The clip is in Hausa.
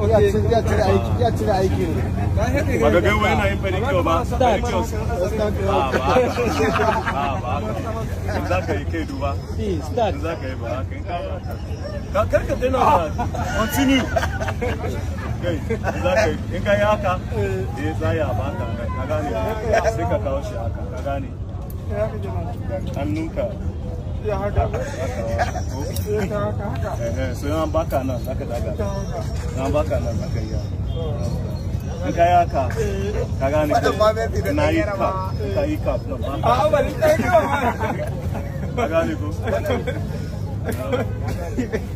ya cire aiki ne. Ba ga gaiwa yana yin fari kyau ba. Fari kyau. Za ka yi kai duba. Za ka yi ba haka. Ka karka daina ba. Continue. Kai, za ka yi. In ka yi haka, za ya ba ka. Ka gane. Sai ka kawo shi haka. Ka gane. Hannunka. Ya haka. So yan baka nan zaka daga. Yan baka nan zaka yi. In ka yi haka, ka gane ko na yi ka na ba. A ba ni kai ka. Ka gane ko.